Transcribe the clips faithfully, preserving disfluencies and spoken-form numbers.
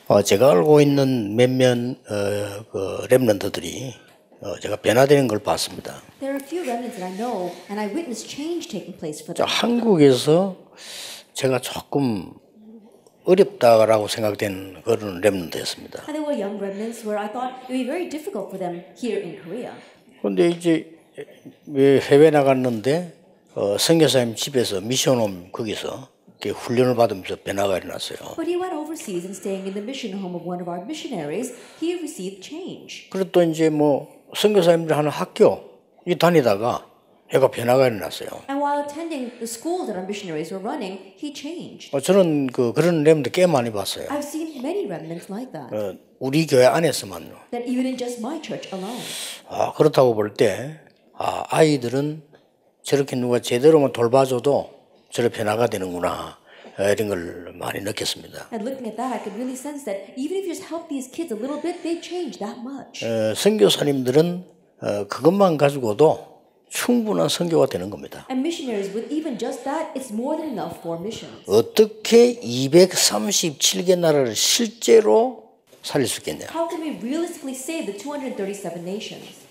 어, 제가 알고 있는 몇몇 어, 그 렘넌트들이 어, 제가 변화되는 걸 봤습니다. There are a few remnants that I know, and I witnessed change taking place for 자, them. 한국에서 제가 조금 어렵다라고 생각된 그런 렘넌트였습니다. And there were young remnants where I thought it would be very difficult for them here in Korea. 그런데 이제 왜 해외 나갔는데 어, 선교사님 집에서 미션홈 거기서 이렇게 훈련을 받으면서 변화가 일어났어요. But he went overseas and staying in the mission home of one of our missionaries, he received change. 그리고 또 이제 뭐 선교사님들 하는 학교 이 다니다가 애가 변화가 일어났어요. And while attending the school that our missionaries were running, he changed. 어, 저는 그 그런 렘들 꽤 많이 봤어요. I've seen many remnants like that. 어, 우리 교회 안에서만요. That even in just my church alone. 아, 그렇다고 볼 때 아, 아이들은 저렇게 누가 제대로만 돌봐줘도 저런 변화가 되는구나 이런 걸 많이 느꼈습니다. And looking at that, I could really sense that even if you just help these kids a little bit, they change that much. 어, 선교사님들은 어, 그것만 가지고도 충분한 선교가 되는 겁니다. And missionaries with even just that, it's more than enough for missions. 어떻게 이백삼십칠 개 나라를 실제로 살릴 수 있겠냐? How can we realistically save the two hundred thirty-seven nations?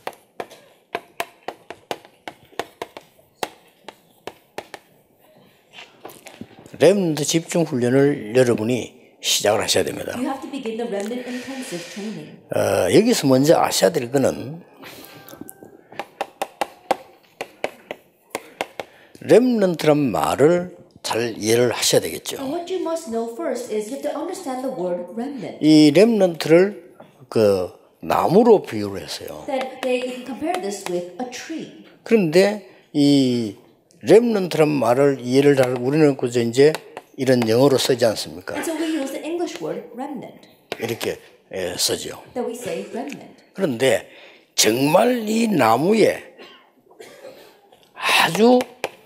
렘넌트 집중 훈련을 여러분이 시작을 하셔야 됩니다. You have to begin the remnant intensive training. 어, 여기서 먼저 아셔야 될 거는 렘넌트란 말을 잘 이해를 하셔야 되겠죠. And what you must know first is you have to understand the word remnant. 이 렘넌트를 그 나무로 비유를 했어요. That they can compare this with a tree. 그런데 이 렘넌트란 말을 이해를 잘 우리는 그저 이제 이런 영어로 쓰지 않습니까? And so we use the English word remnant. 이렇게 예, 쓰죠. That we say remnant. 그런데 정말 이 나무에 아주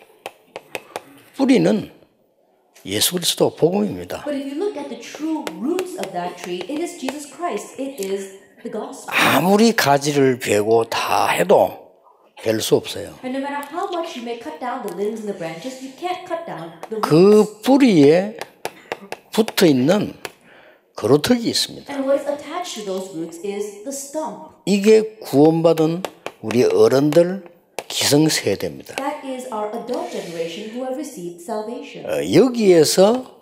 뿌리는 예수 그리스도 복음입니다. But if you look at the true roots of that tree, it is Jesus Christ. It is the gospel. 아무리 가지를 베고 다 해도 별 수 없어요. And no matter how much you may cut down the limbs and the branches, you can't cut down the roots. 그 뿌리에 붙어 있는 그루터기 있습니다. And what is attached to those roots is the stump. 이게 구원받은 우리 어른들 기성세대입니다. That is our adult generation who have received salvation. 어, 여기에서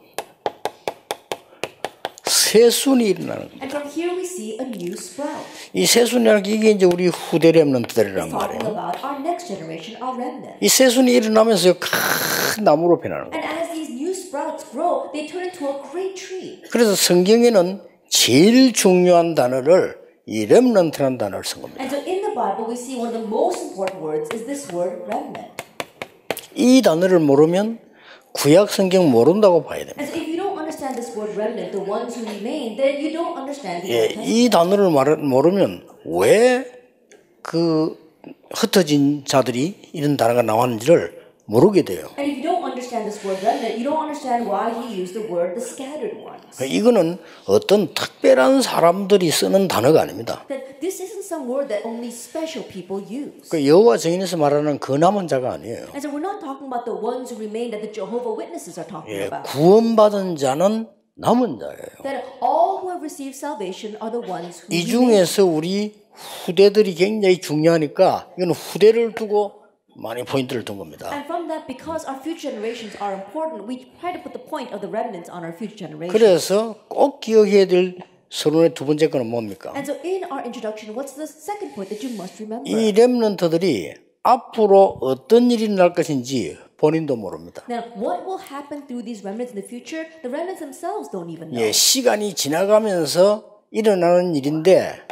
새순이 일어나는 겁니다. And from here we see a new sprout. 이 새순이라는 게 이게 이제 우리 후대 렘넌트들이란 Talking 말이에요. about our next generation, our remnant. 이 새순이 일어나면서 큰 나무로 변하는 거예요. And as these new sprouts grow, they turn into a great tree. 그래서 성경에는 제일 중요한 단어를 이 렘넌트라는 단어를 쓴 겁니다. And so in the Bible, we see one of the most important words is this word remnant. 이 단어를 모르면 구약 성경 모른다고 봐야 됩니다. And so if you don't understand this word remnant, the ones who remain, then you don't understand the 예, Old Testament. 이 단어를 말, 모르면 왜 그 흩어진 자들이 이런 단어가 나왔는지를 모르게 돼요. And if you don't understand this word remnant, you don't understand why he used the word the scattered ones. 이거는 어떤 특별한 사람들이 쓰는 단어가 아닙니다. That this isn't some word that only special people use. 그 여호와 증인에서 말하는 그 남은 자가 아니에요. And so we're not talking about the ones who remain that the Jehovah Witnesses are talking 예, about. 구원받은 자는 남은 자예요. That all who have received salvation are the ones who 이 remain. 중에서 우리 후대들이 굉장히 중요하니까 이건 후대를 두고 많이 포인트를 둔 겁니다. And from that, because our future generations are important, we try to put the point of the remnants on our future generations. 그래서 꼭 기억해야 될 서론의 두 번째 거는 뭡니까? And so in our introduction, what's the second point that you must remember? 이 렘넌트들이 앞으로 어떤 일이 날 것인지 본인도 모릅니다. Now, what will happen through these remnants in the future? The remnants themselves don't even know. 예, 시간이 지나가면서 일어나는 일인데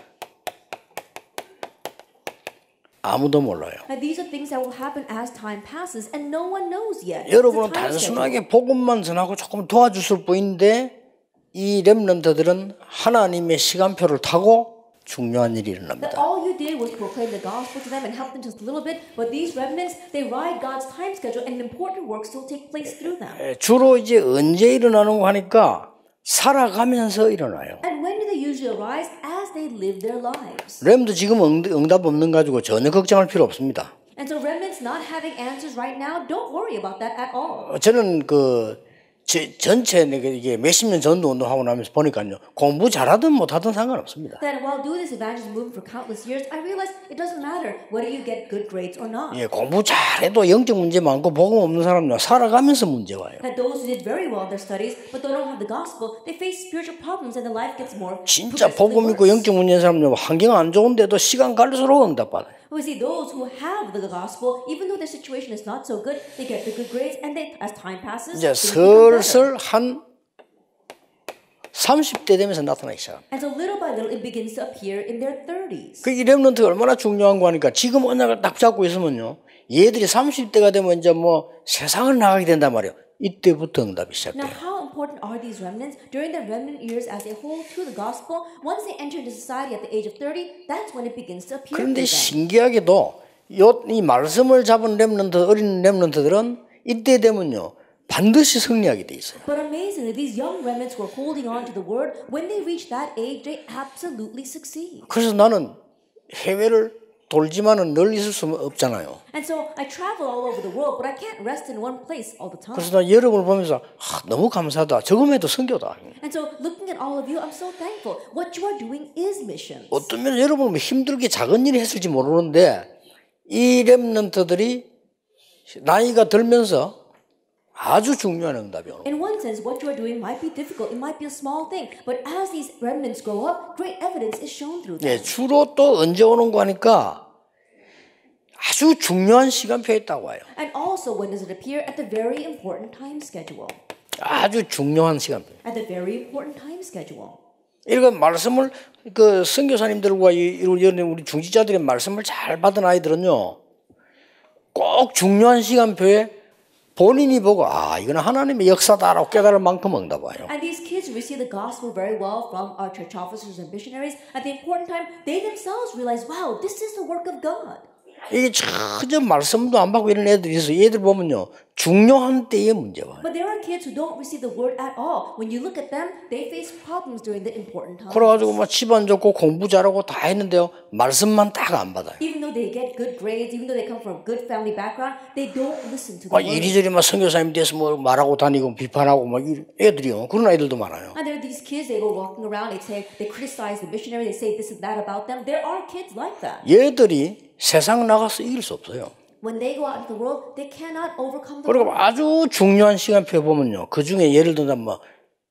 아무도 몰라요. Now, these are things that will happen as time passes, and no one knows yet. 여러분은 It's a time schedule. 단순하게 복음만 전하고 조금 도와주실 뿐인데 이 렘넌트들은 하나님의 시간표를 타고 중요한 일이 That 일어납니다. all you did was proclaim the gospel to them and help them just a little bit, but these remnants, they ride God's time schedule, and important work still take place through them. 예, 주로 이제 언제 일어나는 거 하니까 살아가면서 일어나요. And when do they usually arise? As they live their lives. 렘도 지금 응, 응답 없는 가지고 전혀 걱정할 필요 없습니다. And so remnants not having answers right now, don't worry about that at all. 저는 그 제, 전체 내가 이게 몇십 년 전도 운동하고 나면서 보니까요. 공부 잘하든 못하든 상관없습니다. That while doing this evangelism movement for countless years, I realized it doesn't matter whether you get good grades or not. 예, 공부 잘해도 영적 문제 많고 복음 없는 사람은 살아가면서 문제 와요. That those who did very well in their studies but they don't have the gospel, they face spiritual problems and their life gets more 진짜 progressively 복음 있고 worse. 영적 문제인 사람은 환경 안 좋은데도 시간 갈수록 응답받아요. We see those who have the gospel, even though their situation is not so good, they get the good grades, and they, as time passes, 이제 they become better. 슬슬 한 삼십 대 되면서 나타나기 시작합니다. And so little by little, it begins to appear in their thirties. 그 이 렘넌트가 얼마나 중요한 거 하니까 지금 언약을 딱 잡고 있으면요. 얘들이 삼십 대가 되면 이제 뭐 세상을 나가게 된단 말이에요. 이때부터 응답이 시작돼요. Now, how important are these remnants during their remnant years as they hold to the gospel? Once they enter into society at the age of thirty, that's when it begins to appear. 그런데 to them. 신기하게도 요, 이 말씀을 잡은 렘넌트, 어린 렘넌트들은 이때 되면요. 반드시 승리하게 돼 있어요. But amazingly, these young remnants who are holding on to the word, when they reach that age, they absolutely succeed. 그래서 나는 해외를 돌지만은 늘 있을 수 없잖아요. And so I travel all over the world, but I can't rest in one place all the time. 그래서 나 여러분을 보면서 아, 너무 감사하다. 저금해도 선교다. And so looking at all of you, I'm so thankful. What you are doing is missions. 어떤 면에 여러분은 힘들게 작은 일을 했을지 모르는데 이 렘넌트들이 나이가 들면서 아주 중요한 응답이 오는 거예요. In one sense, what you are doing might be difficult. It might be a small thing. But as these remnants grow up, great evidence is shown through them. 예, 주로 또 언제 오는 거 하니까 아주 중요한 시간표에 있다고 와요. And also, when does it appear? At the very important time schedule. 아주 중요한 시간표. At the very important time schedule. 이런 말씀을 그 선교사님들과 이 우리 중지자들의 말씀을 잘 받은 아이들은요, 꼭 중요한 시간표에 본인이 보고 아 이거는 하나님의 역사다라고 깨달을 만큼 응답와요. And these kids who receive the gospel very well from our church officers and missionaries, at the important time, they themselves realize, wow, this is the work of God. 이게 전혀 말씀도 안 받고 이런 애들이 있어요. 얘들 보면요. 중요한 때에 문제 와요. But there are kids who don't receive the word at all. When you look at them, they face problems during the important times. 그래가지고 막 집안 좋고 공부 잘하고 다 했는데요. 말씀만 딱 안 받아요. Even though they get good grades, even though they come from a good family background, they don't listen to the 막 word. 이리저리 막 선교사님 돼서 뭐 말하고 다니고 비판하고 막 이 애들이요. 그런 아이들도 많아요. And there are these kids, they go walking around, they say, they criticize the missionary, they say this and that about them. There are kids like that. 얘들이 세상 나가서 이길 수 없어요. When they go out into the world, they cannot overcome the 그리고 world. 아주 중요한 시간표 보면요. 그 중에 예를 들면 뭐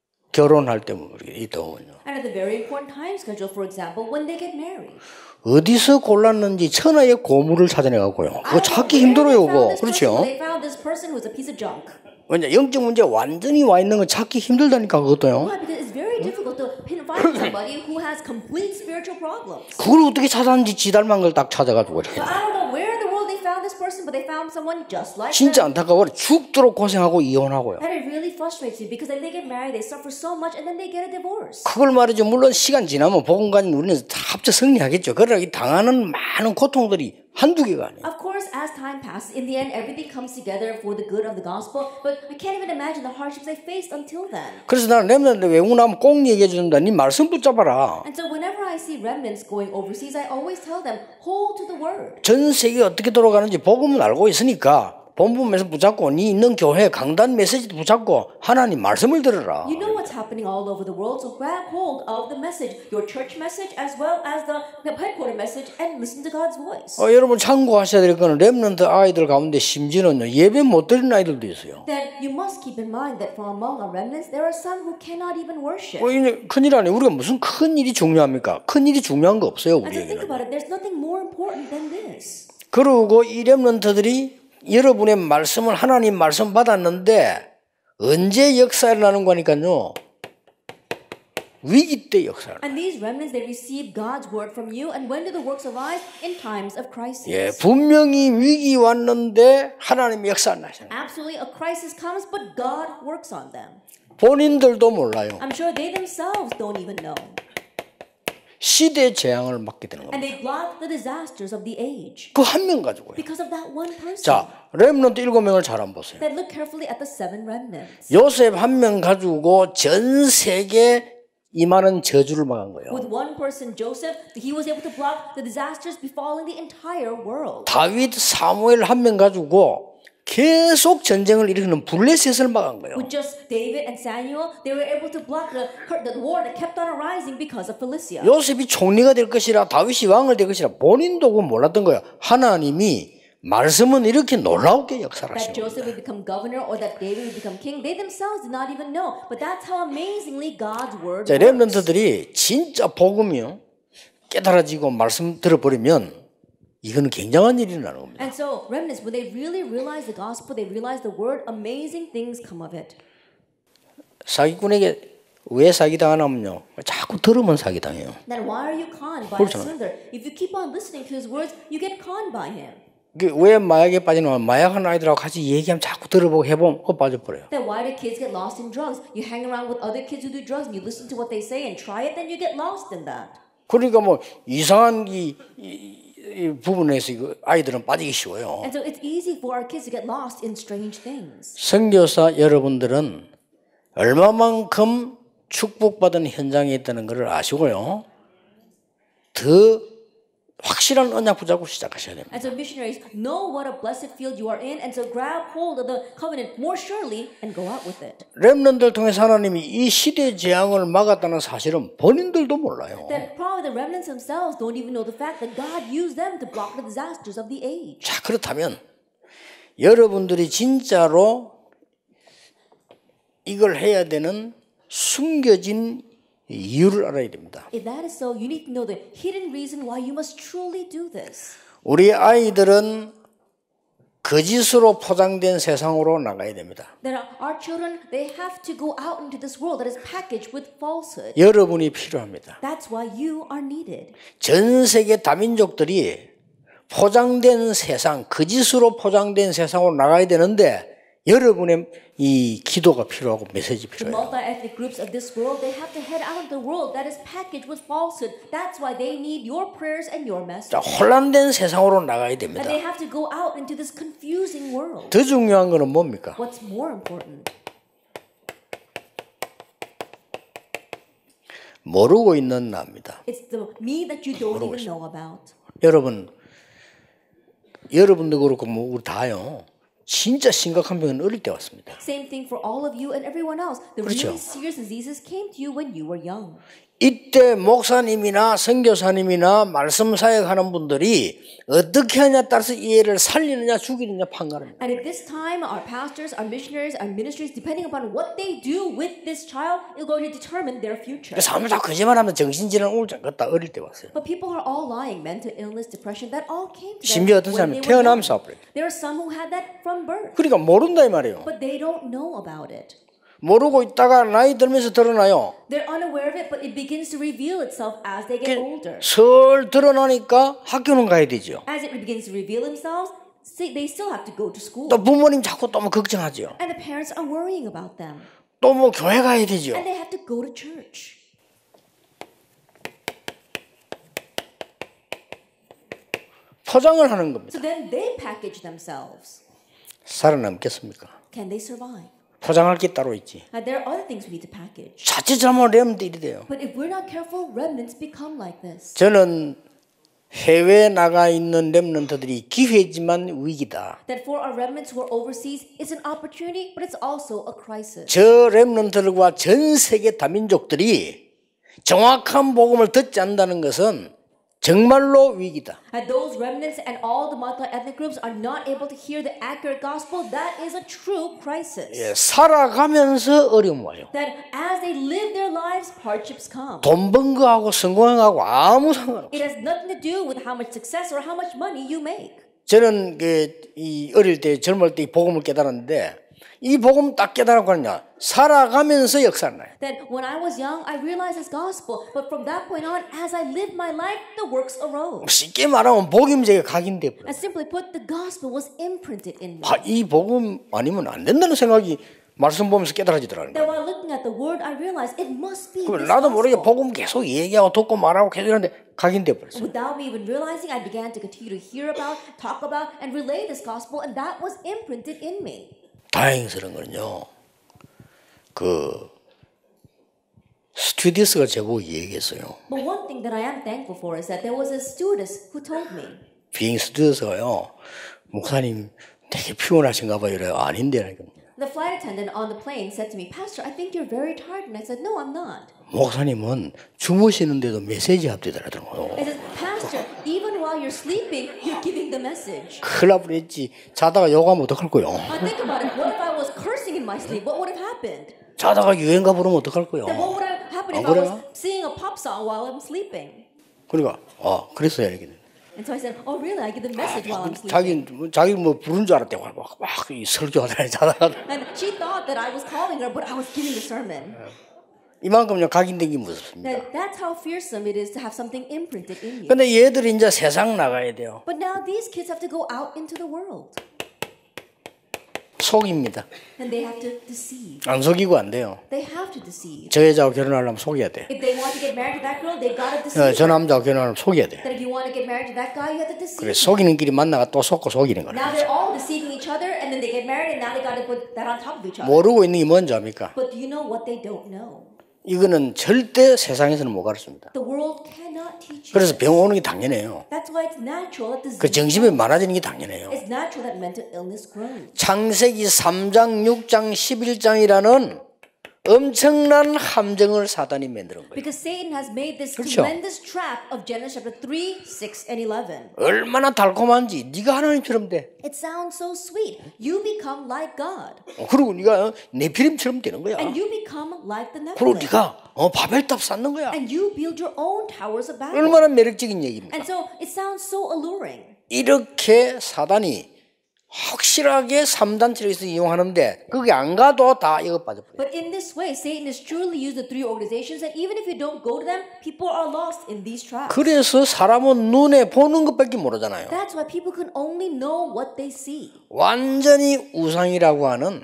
결혼할 때 뭐 있다 보면요. And at the very important time schedule, for example, when they get married. 어디서 골랐는지 천하의 고물을 찾아내갖고요. 그거 찾기 힘들어요, 그거. 그렇죠? They found this person who was a piece of junk. 왜냐 영적 문제 완전히 와 있는 거 찾기 힘들다니까 그것도요. Why? Because it's very difficult to pinpoint somebody who has complete spiritual problems. 그걸 어떻게 찾았는지 지 닮은 걸 딱 찾아가지고 그래. So I don't know where in the world they found this person, but they found someone just like 진짜 them. 안타까워요. 죽도록 고생하고 이혼하고요. And it really frustrates you because then they get married, they suffer so much, and then they get a divorce. 그걸 말이죠. 물론 시간 지나면 복음가는 우리는 다 합쳐 승리하겠죠. 그러나 이 당하는 많은 고통들이 한두 개가 아니에요. Of course, as time passes, in the end, everything comes together for the good of the gospel. But I can't even imagine the hardships they faced until then. 그래서 나는 렘넌트 외국 나면 꼭 얘기해 준다. 네 말씀 붙잡아라. And so whenever I see remnants going overseas, I always tell them, hold to the word. 전 세계 어떻게 돌아가는지 복음은 알고 있으니까 본부에서 붙잡고 네 있는 교회 강단 메시지도 붙잡고 하나님 말씀을 들으라. You know what's happening all over the world, so grab hold of the message, your church message as well as the headquarter message, and listen to God's voice. 어, 여러분 참고하셔야 될 거는 렘넌트 아이들 가운데 심지어는요 예배 못 드리는 아이들도 있어요. Then you must keep in mind that from among our remnants, there are some who cannot even worship. 어, 이제 큰일 아니에요. 우리가 무슨 큰 일이 중요합니까? 큰 일이 중요한 거 없어요 And so think 우리에게는. about it, there's nothing more important than this. 그리고 이 렘넌트들이 여러분의 말씀을 하나님 말씀 받았는데 언제 역사를 나는 거니까요. 위기 때 역사를. And these remnants, they receive God's word from you. And when do the works arise? In times of crisis. 예, 분명히 위기 왔는데 하나님의 역사를 나시는. Absolutely, a crisis comes, but God works on them. 본인들도 몰라요. I'm sure they themselves don't even know. 시대 재앙을 맞게 되는 And 겁니다. they block the disasters of the age. 그 한 명 가지고요. Because of that one person. 자, 렘넌트 일곱 명을 잘 한번 보세요. Then look carefully at the seven remnants. 요셉 한 명 가지고 전 세계 임하는 저주를 막은 거예요. With one person, Joseph, he was able to block the disasters befalling the entire world. 다윗 사무엘 한 명 가지고 계속 전쟁을 일으키는 블레셋을 막은 거예요. With just David and Samuel, they were able to block the, the war that kept on arising because of Philistia. 요셉이 총리가 될 것이라 다윗이 왕을 될 것이라 본인도 그건 몰랐던 거예요. 하나님이 말씀은 이렇게 놀라우게 역사하시는 That Joseph 거예요. would become governor or that David would become king, they themselves did not even know. But that's how amazingly God's word 자, works. 렘넌트들이 진짜 복음이요 깨달아지고 말씀 들어버리면 이거는 굉장한 일이 나는 겁니다. And so remnants, when they really realize the gospel, they realize the word, amazing things come of it. 사기꾼에게 왜 사기당하냐면요, 자꾸 들으면 사기당해요. Then why are you conned by a 그렇죠. swindler? If you keep on listening to his words, you get conned by him. 왜 마약에 빠지냐면 마약하는 아이들하고 같이 얘기하면 자꾸 들어보고 해보면 그거 빠져버려요. Then why do kids get lost in drugs? You hang around with other kids who do drugs and you listen to what they say and try it, then you get lost in that. 그러니까 뭐 이상한 이, 이, 이 부분에서 이거 아이들은 빠지기 쉬워요. And so it's easy for our kids to get lost in strange things. 선교사 여러분들은 얼마만큼 축복받은 현장에 있다는 것을 아시고요. 더 확실한 언약 붙잡고 시작하셔야 됩니다. And so missionaries know what a blessed field you are in, and so grab hold of the covenant more surely and go out with it. 렘넌트를 통해서 하나님이 이 시대 재앙을 막았다는 사실은 본인들도 몰라요. Then probably the remnants themselves don't even know the fact that God used them to block the disasters of the age. 자, 그렇다면 여러분들이 진짜로 이걸 해야 되는 숨겨진 이유를 알아야 됩니다. If that is so, you need to know the hidden reason why you must truly do this. 우리 아이들은 거짓으로 포장된 세상으로 나가야 됩니다. That our children, they have to go out into this world that is packaged with falsehood. 여러분이 필요합니다. That's why you are needed. 전 세계 다민족들이 포장된 세상, 거짓으로 포장된 세상으로 나가야 되는데 여러분의 이 기도가 필요하고 메시지 The 필요해요. multi-ethnic groups of this world, they have to head out into the world that is packaged with falsehood. That's why they need your prayers and your message. 자, 혼란된 세상으로 나가야 And 됩니다. they have to go out into this confusing world. 더 중요한 거는 뭡니까? What's more important? 모르고 있는 나입니다. It's the me that you don't even know about. 여러분, 여러분도 그렇고 뭐 우리 다요. 진짜 심각한 병은 어릴 때 왔습니다. Same thing for all of you and everyone else. The 그렇죠. really serious diseases came to you when you were young. 이때 목사님이나 선교사님이나 말씀 사역하는 분들이 어떻게 하냐에 따라서 이 애를 살리느냐 죽이느냐 판가릅니다. And at this time, our pastors, our missionaries, our ministries, depending upon what they do with this child, is going to determine their future. 사람들 다 거짓말하면 정신질환 우울증 같다 어릴 때 왔어요. But people are all lying. Mental illness, depression, that all came to them 심지어 어떤 when 사람이 they were young. 태어나면서 와버려요. There are some who had that from birth, 그러니까 모른다 이 말이에요. but they don't know about it. 모르고 있다가 나이 들면서 드러나요. They're unaware of it, but it begins to reveal itself as they get older. 슬 드러나니까 학교는 가야 되죠. As it begins to reveal themselves, see, they still have to go to school. 또 부모님 자꾸 또 뭐 걱정하죠. And the parents are worrying about them. 또 뭐 교회 가야 되죠. And they have to go to church. 포장을 하는 겁니다. So then they package themselves. 살아남겠습니까? Can they survive? 포장할 게 따로 있지. Now, there are other things we need to package. 자칫 잘못하면 렘도 이리 돼요. But if we're not careful, remnants become like this. 저는 해외에 나가 있는 렘넌트들이 기회지만 위기다. That for our remnants who are overseas, it's an opportunity, but it's also a crisis. 저 렘넌트들과 전 세계 다민족들이 정확한 복음을 듣지 않는다는 것은 정말로 위기다. And those remnants and all the multi-ethnic groups are not able to hear the accurate gospel. That is a true crisis. 예, 살아가면서 어려움 와요. That as they live their lives, hardships come. 돈 번 거하고 성공한 거하고 아무 상관없어요. It has nothing to do with how much success or how much money you make. 저는 그 이 어릴 때 젊을 때 이 복음을 깨달았는데 이 복음 딱 깨달았고 하느냐 살아가면서 역사를 나요. That when I was young, I realized this gospel, but from that point on, as I lived my life, the works arose. 쉽게 말하면 복음제가 각인돼 버려. And simply put, the gospel was imprinted in me. 아, 이 복음 아니면 안 된다는 생각이 말씀 보면서 깨달아지더라는 That 거예요. while looking at the word, I realized it must be 그럼 this 나도 모르게 gospel. 복음 계속 얘기하고 듣고 말하고 계속 이러는데 각인돼 버렸어요. Without me even realizing, I began to continue to hear about, talk about, and relay this gospel, and that was imprinted in me. 다행스러운 거는요. 그 스튜디스가 저보고 얘기했어요. But one thing that I am thankful for is that there was a stewardess who told me, 비행 스튜디스가요. 목사님 되게 피곤하신가 봐요. 이래요. 아닌데. The flight attendant on the plane said to me, Pastor, I think you're very tired. And I said, no, I'm not. 목사님은 주무시는데도 메시지 합디더라고요. I said, Pastor, even while you're sleeping, you're giving the message. 큰일 날 뻔했지. 자다가 욕하면 어떡할 거요? I think about it. What if I was cursing in my sleep? What would have happened? 자다가 유행가 부르면 어떡할 거요? Then what would have happened if 안 I was 그래요? singing a pop song while I'm sleeping? 그러니까 아 그랬어야 이게. And so I said, oh, really? I give the message while I'm 자기 sleeping. 자기 뭐 부른 줄 알았대. 막막 설교하다니 자다가 And she thought that I was calling her, but I was giving the sermon. 이만큼요 각인되기 무섭습니다. That that's how fearsome it is to have something imprinted in you. 근데 얘들이 이제 세상 나가야 돼요. But now these kids have to go out into the world. 속입니다. And they have to deceive. 안 속이고 안 돼요. They have to deceive. 저 여자하고 결혼하려면 속여야 돼. If they want to get married to that girl, they gotta 어, deceive. 저 남자하고 결혼하려면 속여야 돼. That if you want to get married to that guy, you have to deceive. 그래 속이는 길이 만나가 또 속고 속이는 거라. Now they're all deceiving each other, and then they get married, and now they gotta put that on top of each other. 모르고 있는 게 뭔지 압니까? But do you know what they don't know? 이거는 절대 세상에서는 못 가르칩니다. The world cannot teach you. 그래서 병 오는 게 당연해요. That's why it's natural that disease. 그 정신이 많아지는 게 당연해요. It's natural that mental illness grows. 창세기 삼 장, 육 장, 십일 장이라는 엄청난 함정을 사단이 만드는 거예요. Because Satan has made this 그렇죠. tremendous trap of Genesis chapter three, six, and eleven. 얼마나 달콤한지 네가 하나님처럼 돼. It sounds so sweet. You become like God. 어, 그리고 네가 네피림처럼 되는 거야. And you become like the 그리고 Nephilim. 네가 어, 바벨탑 쌓는 거야. And you build your own towers of Babel. 얼마나 매력적인 얘기입니까? And so it sounds so alluring. 이렇게 사단이 확실하게 삼 단체를 이용하는데 거기 안 가도 다 이거 빠져버려요. But in this way, Satan has truly used the three organizations, and even if you don't go to them, people are lost in these traps. 그래서 사람은 눈에 보는 것밖에 모르잖아요. That's why people can only know what they see. 완전히 우상이라고 하는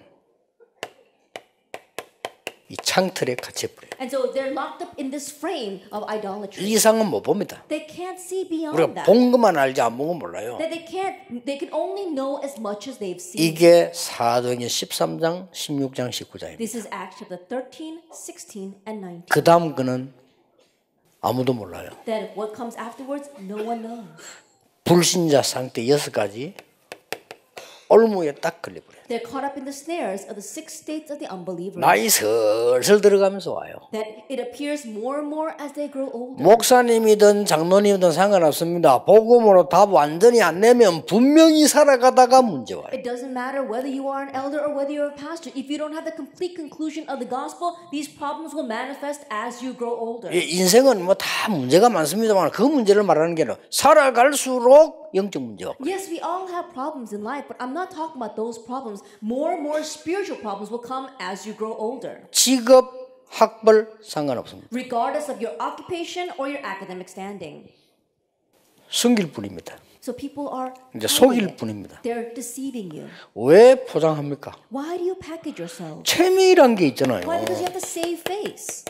이 창틀에 갇혀버려요. And so they're locked up in this frame of idolatry. 이상은 못 봅니다. They can't see beyond 우리가 that. 본 것만 알지 안 본 건 몰라요. That they can't, they can only know as much as they've seen. 이게 사도행전 십삼 장, 십육 장, 십구 장입니다. This is Acts chapter thirteen, sixteen, and nineteen. 그 다음 거는 아무도 몰라요. Then what comes afterwards, no one knows. 불신자 상태 여섯 가지 올무에 딱 걸려버려요. They're caught up in the snares of the six states of the unbelievers. 나이 슬슬 들어가면서 와요. That it appears more and more as they grow older. 목사님이든 장로님이든 상관없습니다. 복음으로 답 완전히 안 내면 분명히 살아가다가 문제 와요. It doesn't matter whether you are an elder or whether you're a pastor. If you don't have the complete conclusion of the gospel, these problems will manifest as you grow older. 인생은 뭐 다 문제가 많습니다만 그 문제를 말하는 게 아니라 살아갈수록 영적 문제가. Yes, we all have problems in life, but I'm not talking about those problems. More and more spiritual problems will come as you grow older. 직업, 학벌 상관없습니다. Regardless of your occupation or your academic standing. 숨길 뿐입니다. So people are 이제 hiding 속일 it. 뿐입니다. They're deceiving you. 왜 포장합니까? Why do you package yourself? 체미란 게 있잖아요. Why? Because you have to save face.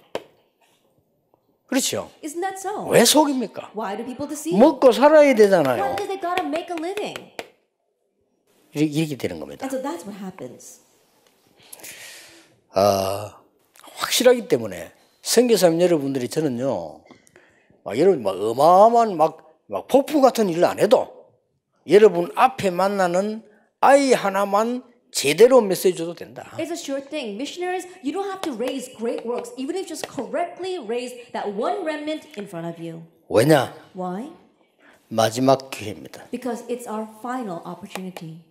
그렇죠. Isn't that so? 왜 속입니까? Why do people deceive? 먹고 살아야 Why? 되잖아요. Because they gotta make a living. 이렇게, 이렇게 되는 겁니다. And so that's what happens. 아, 확실하기 때문에 선교사님 여러분들이 저는요, 막 여러분 막 어마어마한 막, 막 폭풍 같은 일을 안 해도 여러분 앞에 만나는 아이 하나만 제대로 메시지 줘도 된다. It's a sure thing. Missionaries, you don't have to raise great works, even if you just correctly raise that one remnant in front of you. 왜냐? Why? 마지막 기회입니다. Because it's our final opportunity.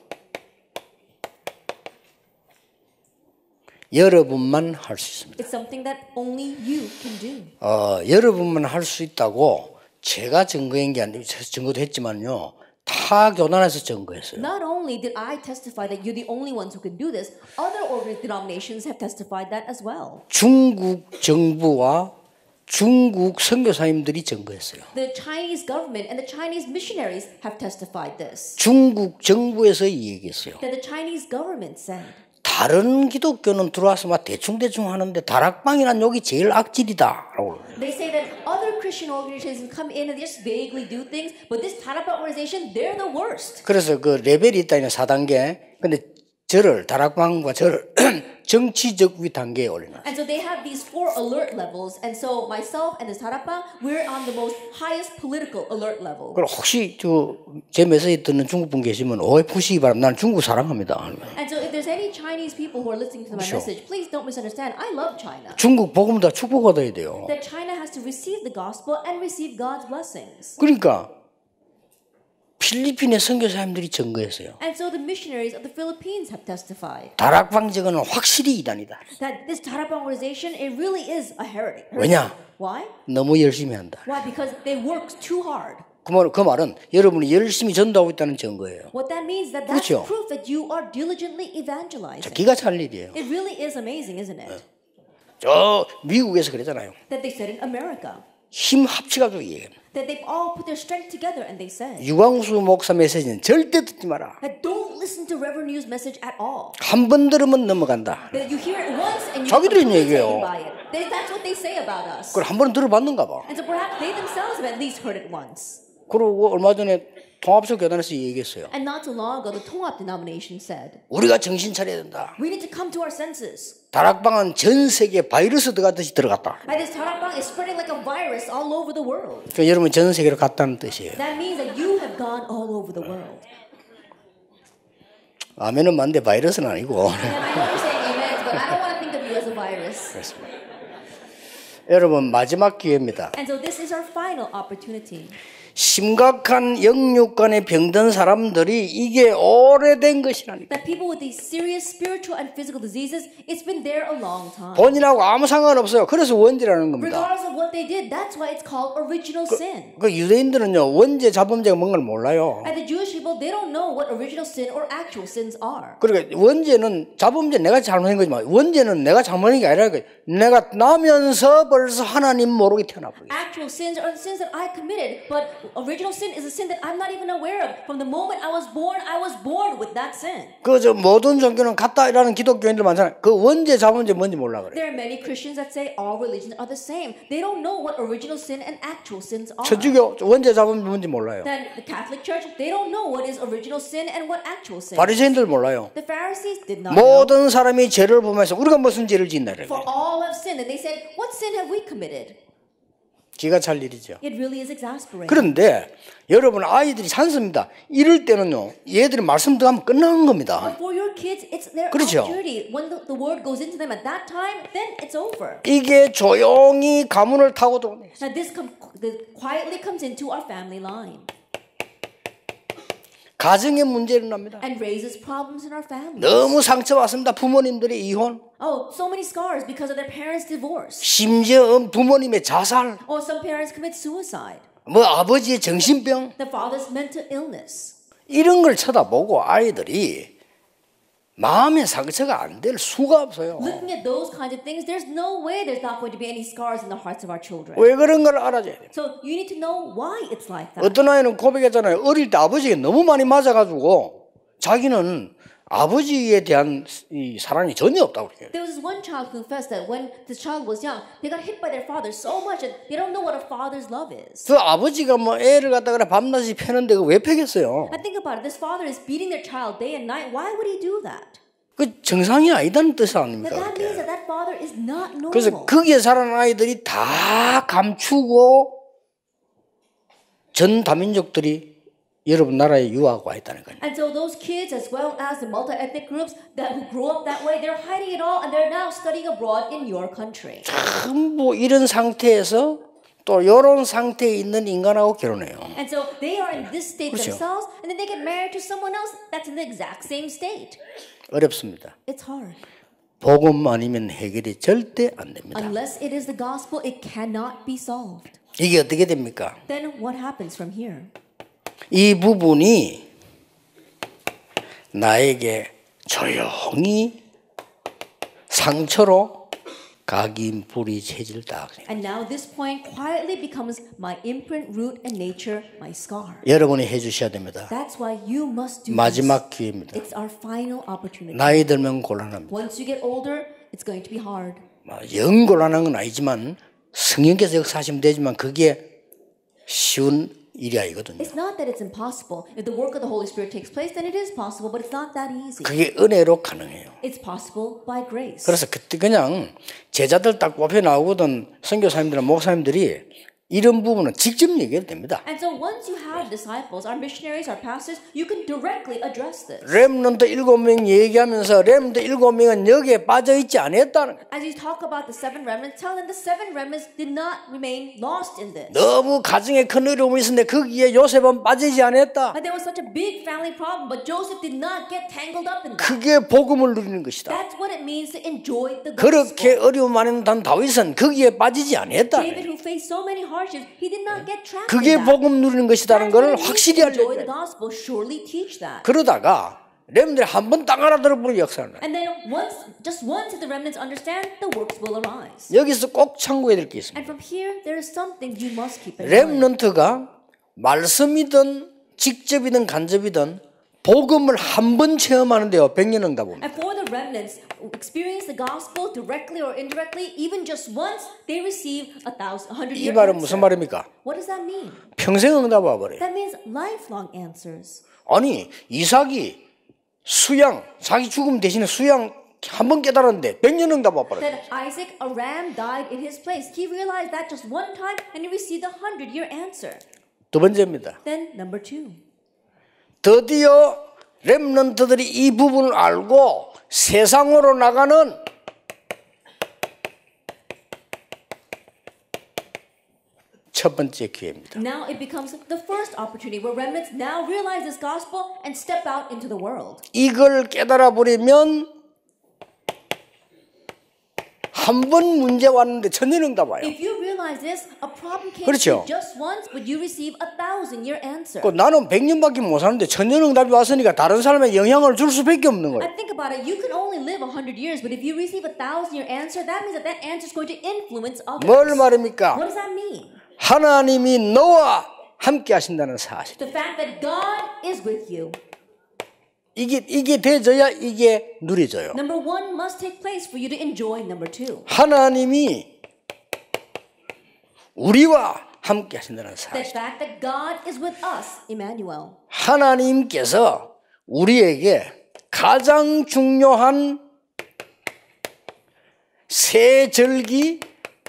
여러분만 할 수 있습니다. It's something that only you can do. 어, 여러분만 할 수 있다고 제가 증거한 게 아니고 증거도 했지만요. 다 교단에서 증거했어요. Not only did I testify that you're the only ones who can do this, other organ denominations have testified that as well. 중국 정부와 중국 선교사님들이 증거했어요. The Chinese government and the Chinese missionaries have testified this. 중국 정부에서 이 얘기했어요. That the Chinese government said. 다른 기독교는 들어와서 막 대충대충 하는데 다락방이란 욕이 제일 악질이다. They say that other Christian organizations come in and just vaguely do things, but this 다락방 organization, they're the worst. 그래서 그 레벨이 있다는 사 단계. 근데 저를 다락방과 저를 정치적 위 단계에 올려놨어요. And so they have these four alert levels. And so myself and the Sarapa, we're on the most highest political alert level. 그럼 혹시 제 메시지 듣는 중국 분 계시면 오해 푸시기 바랍니다. 나는 중국 사랑합니다. And so if there's any Chinese people who are listening to my 그렇죠. message, please don't misunderstand. I love China. 중국 복음 다 축복받아야 돼요. That China has to receive the gospel and receive God's blessings. 그러니까 필리핀의 선교사님들이 증거했어요. And so the missionaries of the Philippines have testified 다락방 저거는 확실히 이단이다. that this Tarapang organization, it really is a heretic. 왜냐? Why? 너무 열심히 한다. Why? Because they work too hard. 그, 말, 그 말은 여러분이 열심히 전도하고 있다는 증거예요. What that means that that's 그렇죠. proof that you are diligently evangelizing. 기가 찰 일이에요. It really is amazing, isn't it? 저 미국에서 그랬잖아요. That they said in America. 힘 합치가지고 얘기해요. That they've all put their strength together and they said 유광수 목사 메시지는 절대 듣지 마라. that don't listen to Reverend New's message at all. 한 번 들으면 넘어간다. That you hear it once and you're 자기들이 completely 얘기해요. taken by it. They, that's what they say about us. 그걸 한 번 들어봤는가 봐. And so perhaps they themselves have at least heard it once. 그리고 얼마 전에 통합적 교단에서 얘기했어요. And not too long ago, the Tongap denomination said, 우리가 정신 차려야 된다. we need to come to our senses. 다락방은 전 세계에 바이러스 들어가듯이 들어갔다. And this Tarapang is spreading like a virus all over the world. 그러니까 여러분 전 세계로 갔다는 뜻이에요. That means that you have gone all over the world. 아멘은 맞는데 바이러스는 아니고. And I know you're saying amen, but I don't want to think of you as a virus. 그렇습니다. 여러분 마지막 기회입니다. And so this is our final opportunity. 심각한 영육간에 병든 사람들이 이게 오래된 것이라니까. That people with these serious spiritual and physical diseases, it's been there a long time. 본인하고 아무 상관없어요. 그래서 원죄라는 겁니다. Regardless of what they did, that's why it's called original sin. 그 유대인들은요 원죄 자범죄가 뭔가를 몰라요. And the Jewish people, they don't know what original sin or actual sins are. 그러니까 원죄는 자범죄 내가 잘못한 거지만 원죄는 내가 잘못한 게 아니라 내가 나면서 벌써 하나님 모르게 태어나버려. Actual sins are the sins that I committed, but original sin is a sin that I'm not even aware of. From the moment I was born, I was born with that sin. 그저 모든 종교는 같다라는 기독교인들 많잖아요. 그 원죄 자범죄 뭔지 몰라 그래. There are many Christians that say all religions are the same. They don't know what original sin and actual sins are. 천주교 원죄 자범죄 뭔지 몰라요. Then the Catholic Church, they don't know what is original sin and what actual sin. 바리새인들 몰라요. The Pharisees did not know. 모든 사람이 죄를 보면서 우리가 무슨 죄를 짓나 그래. For all have sinned, and they said, "What sin have we committed?" 기가 찰 일이죠. It really is exasperating. 그런데 여러분 아이들이 찬스입니다. 이럴 때는요, 얘들이 말씀 들어가면 끝나는 겁니다. But for your kids, it's their 그렇죠. opportunity. When the, the word goes into them at that time, then it's over. 이게 조용히 가문을 타고 들어오네. Now this com- this quietly comes into our family line 가정에 문제를 납니다. and raises problems in our families. 너무 상처받습니다. 부모님들의 이혼, Oh, so many scars because of their parents' divorce. 심지어 부모님의 자살, Or some parents commit suicide. 뭐 아버지의 정신병 The father's mental illness. 이런 걸 쳐다보고 아이들이 마음의 상처가 안 될 수가 없어요. Looking at those kinds of things, there's no way there's not going to be any scars in the hearts of our children. 왜 그런 걸 알아줘야 돼요. So you need to know why it's like that. 어떤 아이는 고백했잖아요. 어릴 때 아버지가 너무 많이 맞아가지고 자기는 아버지에 대한 이 사랑이 전혀 없다고 그래요. There was this one child who confessed that when this child was young, they got hit by their father so much that they don't know what a father's love is. 그 아버지가 뭐 애를 갖다가 밤낮이 패는데 왜 패겠어요? And think about it. This father is beating their child day and night. Why would he do that? 그 정상이 아니다는 뜻 아닙니까? That, that means 그게? that that father is not normal. 그래서 거기에 자란 아이들이 다 감추고 전 다민족들이 여러분 나라에 유학하고 와 있다는 거예요. And so those kids, as well as the multi-ethnic groups that who grow up that way, they're hiding it all, and they're now studying abroad in your country. 전부 이런 상태에서 또 이런 상태에 있는 인간하고 결혼해요. And so they are in this state 그렇죠. themselves, and then they get married to someone else that's in the exact same state. 어렵습니다. It's hard. 복음 아니면 해결이 절대 안 됩니다. Unless it is the gospel, it cannot be solved. 이게 어떻게 됩니까? Then what happens from here? 이 부분이 나에게 조용히 상처로 각인 뿌리 체질 딱. And now this point quietly becomes my imprint, root, and nature, my scar. 여러분이 해주셔야 됩니다. That's why you must do 마지막 this. 기회입니다. It's our final opportunity. 나이 들면 곤란합니다. Once you get older, it's going to be hard. 영 곤란한 건 아니지만 성령께서 역사하시면 되지만 그게 쉬운 일이 아니거든요. It's not that it's impossible. If the work of the Holy Spirit takes place, then it is possible, but it's not that easy. 그게 은혜로 가능해요. It's possible by grace. 그래서 그때 그냥 제자들 딱 뽑혀 나오거든 선교사님들이나 목사님들이 이런 부분은 직접 얘기해도 됩니다. And so once you have disciples, our missionaries, our pastors, you can directly address this. 렘넌트 일곱 명 얘기하면서 렘넌트 일곱 명은 여기에 빠져 있지 않았다는 거예요. As you talk about the seven remnants, tell them the seven remnants did not remain lost in this. 너무 가정에 큰 어려움이 있었는데 거기에 요셉은 빠지지 않았다. But there was such a big family problem, but Joseph did not get tangled up in that. 그게 복음을 누리는 것이다. That's what it means to enjoy the 그렇게 gospel. 어려움 많은 단 다윗은 거기에 빠지지 않았다. David, who faced so many hardships, he did not get trapped 그게 in that. 복음 누리는 것이라는 That's what 것을 it means 확실히 to enjoy the 알려줘요. gospel. Surely teach that. 그러다가 렘들이 한 번 딱 알아들어보는 역사는 And then once, just once the remnants understand, the works will arise. 여기서 꼭 참고해야 될 게 있습니다. And from here, there is something you must keep in mind. 렘넌트가 말씀이든 직접이든 간접이든 복음을 한 번 체험하는데요. 백 년 응답입니다. And for the remnants, experience the gospel directly or indirectly, even just once, they receive a thousand, a hundred 이 year 말은 answer. 무슨 말입니까? What does that mean? 평생 응답 와버려요. That means lifelong answers. 아니 이삭이 수양 자기 죽음 대신에 수양 한 번 깨달았는데 백 년 응답 와버려요. That Isaac, a ram, died in his place. He realized that just one time, and he received a hundred year answer. 두 번째입니다. Then number two. 드디어 렘넌트들이 이 부분을 알고 세상으로 나가는 첫 번째 기회입니다. Now it becomes the first opportunity where remnants now realize this gospel and step out into the world. 이걸 깨달아 버리면 한 번 문제 왔는데 천년 응답 와요. If you realize this, a problem came 그렇죠. to you just once, but you receive a thousand year answer. 그 나는 백 년밖에 못 사는데 천년 응답이 왔으니까 다른 사람에 영향을 줄 수밖에 없는 거예요. I think about it. You can only live a hundred years, but if you receive a thousand year answer, that means that that answer is going to influence others. 뭘 말입니까? What does that mean? 하나님이 너와 함께 하신다는 사실. The fact that God is with you. 이게 이게 돼져야 이게 누려져요. Number one must take place for you to enjoy number two. 하나님이 우리와 함께 하신다는 The 사실. fact that God is with us, Emmanuel. 하나님께서 우리에게 가장 중요한 세 절기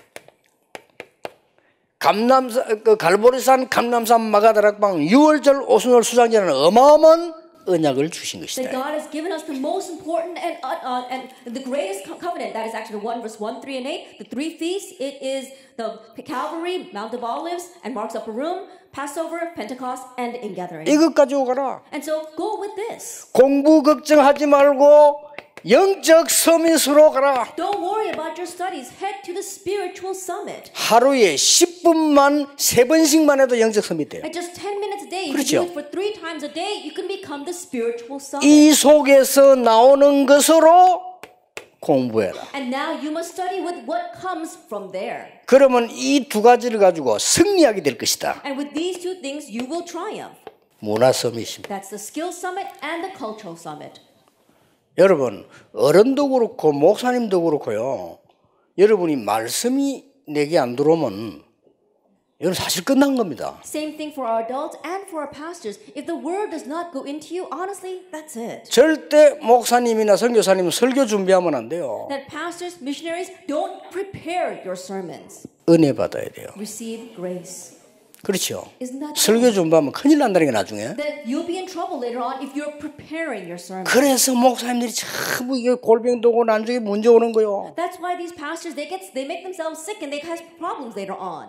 감남산 그 갈보리산 감남산 마가다락방 유월절 오순절 수장제라는 어마어마한 언약을 주신 That 것이다. God has given us the most important and uh, uh, and the greatest co- covenant. That is actually one verse one, three, and eight. The three feasts. It is the Calvary, Mount of Olives, and Mark's Upper Room, Passover, Pentecost, and Ingathering. 이것 가지고 가라. And so go with this. 공부 걱정하지 말고 영적 서밋으로 가라. Don't worry about your studies. Head to the spiritual summit. 하루에 십 분만 세 번씩만 해도 영적 서밋 돼요. At just ten minutes a day, if 그렇죠. you do it for three times a day, you can become the spiritual summit. 이 속에서 나오는 것으로 공부해라. And now you must study with what comes from there. 그러면 이 두 가지를 가지고 승리하게 될 것이다. And with these two things, you will triumph. 문화 서밋입니다. That's the skill summit and the cultural summit. 여러분 어른도 그렇고 목사님도 그렇고요. 여러분이 말씀이 내게 안 들어오면 이건 사실 끝난 겁니다. Same thing for our adults and for our pastors. If the word does not go into you, honestly, that's it. 절대 목사님이나 선교사님 설교 준비하면 안 돼요. That pastors, missionaries, don't prepare your sermons. 은혜 받아야 돼요. Receive grace. 그렇죠. Isn't that 설교 준비하면 큰일 난다는 게 나중에. Then you'll be in trouble later on if you're preparing your sermon. 그래서 목사님들이 전부 이게 골병도 오고 나중에 문제 오는 거요. That's why these pastors they get they make themselves sick and they have problems later on.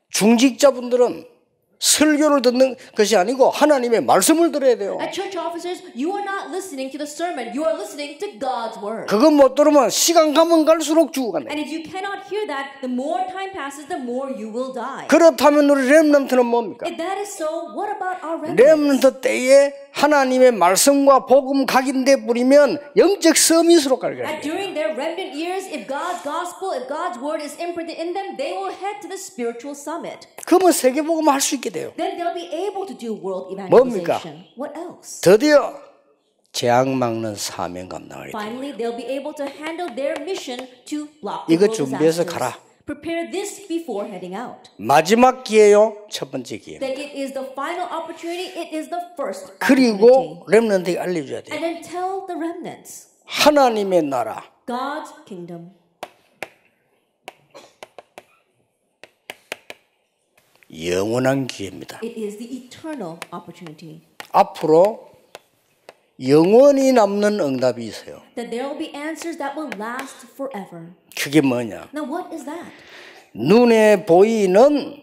중직자분들은 설교를 듣는 것이 아니고 하나님의 말씀을 들어야 돼요. At church officers, you are not listening to the sermon. You are listening to God's word. 그거 못 들으면 시간 가면 갈수록 죽어간다. And if you cannot hear that, the more time passes, the more you will die. 그렇다면 우리 렘넌트는 뭡니까? If that is so, what about our remnants? 렘넌트 때에 하나님의 말씀과 복음 각인돼 버리면 영적 서밋으로 갈 거예요. And during their remnant years, if God's gospel, if God's word is imprinted in them, they will head to the spiritual summit. 그러면 세계 복음 할 수 있게 돼요. Then they'll be able to do world 뭡니까? evangelization. What else? 드디어 재앙 막는 사명 감당하게 돼요. Finally, they'll be able to handle their mission to block the 이거 world 준비해서 disasters. 가라. Prepare this before heading out. 마지막 기회요. 첫 번째 기회. That it is the final opportunity. It is the first opportunity. 그리고 렘넌트에게 알려줘야 돼요. And then tell the remnants. 하나님의 나라. God's kingdom. 영원한 기회입니다. It is the eternal opportunity. 앞으로 영원히 남는 응답이 있어요. That there will be answers that will last forever. 그게 뭐냐? Now what is that? 눈에 보이는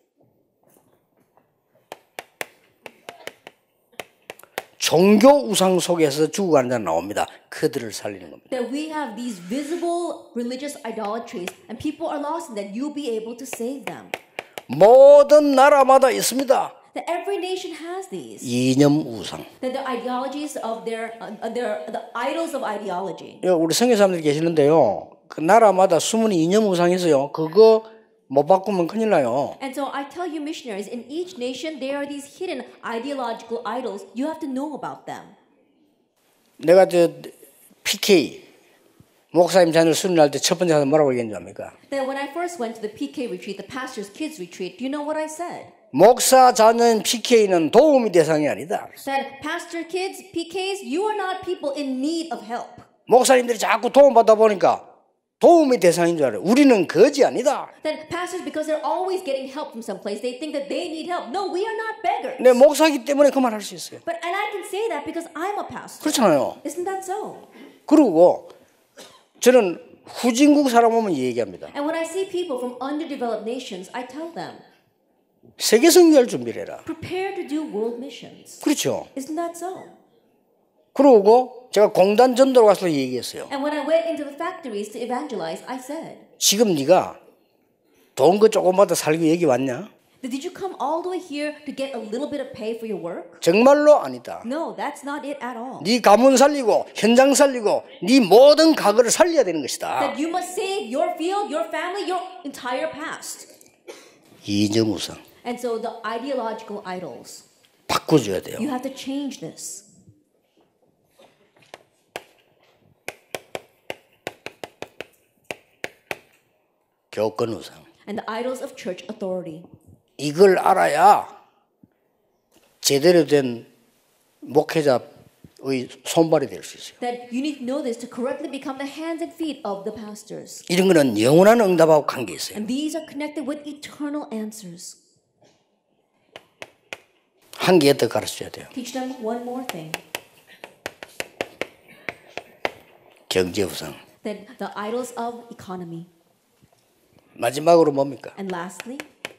종교 우상 속에서 죽어가는 자 나옵니다. 그들을 살리는 겁니다. That we have these visible religious idolatries and people are lost and that you'll be able to save them. 모든 나라마다 있습니다. That every nation has these. 이념 우상. That the ideologies of their, uh, their the idols of ideology. 우리 성교 사람들 계시는데요. 그 나라마다 숨은 이념 우상이 있어요. 그거 못 바꾸면 큰일 나요. And so I tell you missionaries, in each nation there are these hidden ideological idols. You have to know about them. 내가 저 피케이 목사님 자녀를 수련할 때 첫 번째 가서 뭐라고 얘기했는지 압니까? That when I first went to the P K retreat, the pastor's kids retreat, do you know what I said? 목사 자녀인 피케이는 도움이 대상이 아니다. That pastor kids, P Ks, you are not people in need of help. 목사님들이 자꾸 도움받다 보니까 도움이 대상인 줄 알아요. 우리는 거지 아니다. Then pastors, because they're always getting help from someplace, they think that they need help. No, we are not beggars. 내 목사이기 때문에 그 말 할 수 있어요. But and I can say that because I'm a pastor. 그렇잖아요. Isn't that so? 그리고 저는 후진국 사람 오면 얘기합니다. And when I see people from underdeveloped nations, I tell them, 세계 선교할 준비를 해라. prepare to do world missions. 그렇죠. Isn't that so? 그러고 제가 공단 전도로 가서 얘기했어요. And when I went into the factories to evangelize, I said, 지금 네가 돈 그 조금 받아 살기 여기 왔냐? did you come all the way here to get a little bit of pay for your work? 정말로 아니다. No, that's not it at all. 네 가문 살리고 현장 살리고 네 모든 과거를 살려야 되는 것이다. That you must save your field, your family, your entire past. 이념 우상 And so the ideological idols, 바꿔줘야 돼요. you have to change this. 교권 우상 And the idols of church authority. 이걸 알아야 제대로 된 목회자의 손발이 될 수 있어요. That you need to know this to correctly become the hands and feet of the pastors. 이런 거는 영원한 응답하고 관계 있어요. And these are connected with eternal answers. 한 개 더 가르쳐야 돼요. Teach them one more thing. 경제 우상. That the idols of economy. 마지막으로 뭡니까? And lastly,